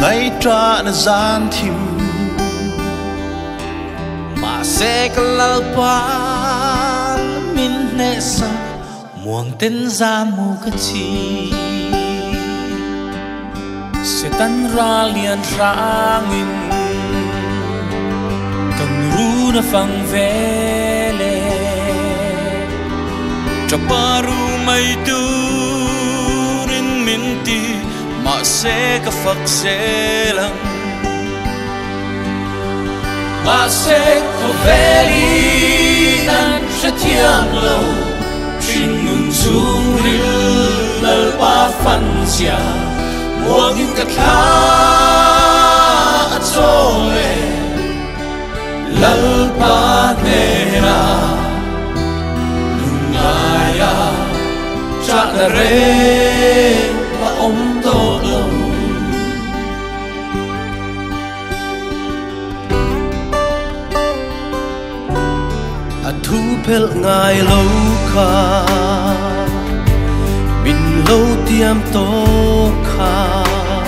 ngày tra na gian thiu mà sẽ có lỡ pa min nè sa muang tên ra mu cái chi sẽ tan ra liền rang in cần ru na phang về lệ cho paru mai tu rin min ti mà sẽ có phật sẽ lăng mà sẽ có về đi nan sẽ thiang lâu chuyện ngừng chung ril lal pa phan sia muang in ka tha chole lal pa nera lungaya cha na re pa om to lo a thu pel ngai lo kha min lo tiam to kha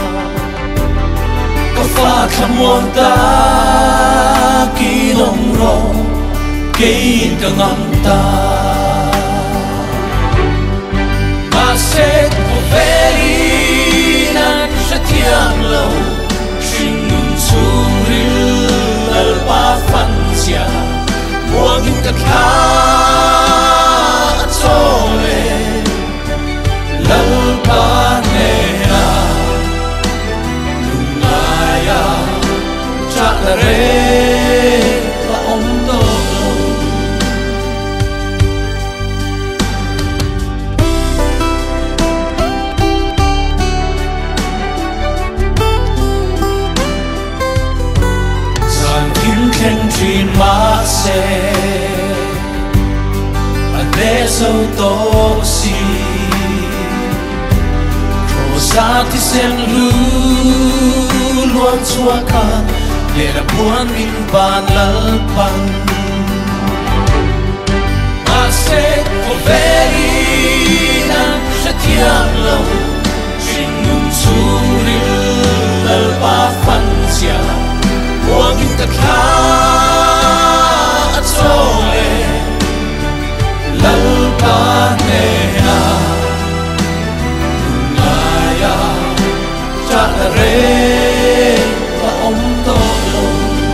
có pha kham muang ta ki long ro ke ka ngam ta ma se ko veli nan se tiam lo shin nun chung ril al pa phan sia muang in ka tha chole lal pa nera lungaya cha na re pa om to lo san kim khen trin ma se ade so to si sa ti sen lu luan chua ka le ra buan min ban lal pan ma se ko veri nan se tiang lo shin nun chung ril lal pa phan sia buang in ka tha chole lal pa nera cha na re pa om to lo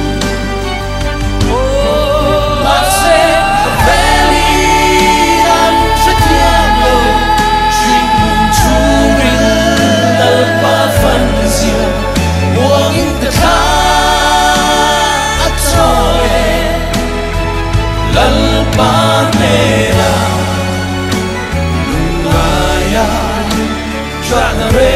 ma se veli nan se tiang lo shin chung rin dal pa phan sia muang in ka tha chole lal pa nera lungaya cha na re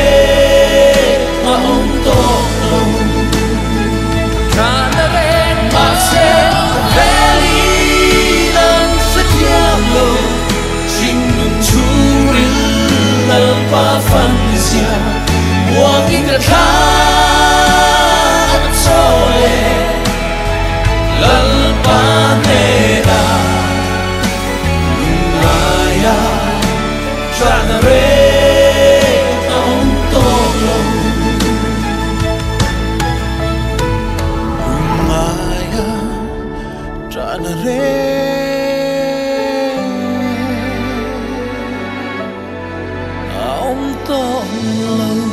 pa phan sia muang in ka tha chole lal pa nera lungaya cha na re om to lo lungaya cha na re om to lo